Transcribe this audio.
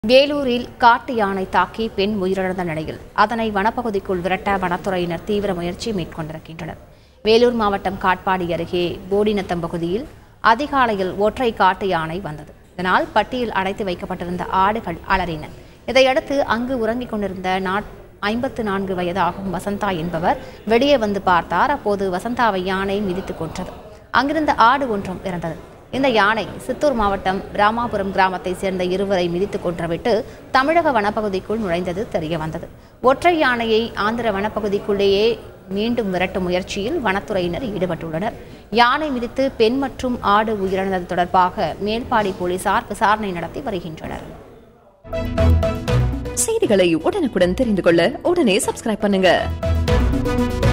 வேலூரில் காட்டு யானை தாக்கி பெண் உயிரிழந்த நிலையில் அதனை வனப்பகுதிக்குள் விரட்ட வனத்துறையினர் தீவிர முயற்சி மேற்கொண்டிருக்கின்றனர். வேலூர் மாவட்டம் காட்பாடி அருகே போடிநத்தம் பகுதியில் அதிகாலையில் ஒற்றை காட்டு யானை வந்தது. இதனால் பட்டியில் அடைத்து வைக்கப்பட்டிருந்த ஆடுகள் அலறின. இதையடுத்து அங்கு உறங்கிக் கொண்டிருந்த 54 வயதாகும் வசந்தா என்பவர் வெளியே வந்து பார்த்தார். அப்போது வசந்தாவை யானை மிதித்துக் கொன்றது. அங்கிருந்த ஆடு ஒன்றும் இறந்தது. இந்த யானை சித்தூர் மாவட்டம் ராமாபுரம் கிராமத்தை சேர்ந்த இருவரை மிதித்துக் கொன்றுவிட்டு தமிழக வனப்பகுதிக்குள் நுழைந்தது தெரியவந்தது. ஒற்றை யானையை ஆந்திர வனப்பகுதிக்குள்ளேயே மீண்டும் விரட்டும் முயற்சியில் வனத்துறையினர் ஈடுபட்டுள்ளனர். யானை மிதித்து பெண் மற்றும் ஆடு உயிரிழந்தது தொடர்பாக மேல்பாடி போலீசார் விசாரணை நடத்தி வருகின்றனர். செய்திகளை உடனுக்குடன் தெரிந்து கொள்ள உடனே சப்ஸ்கிரைப் பண்ணுங்க.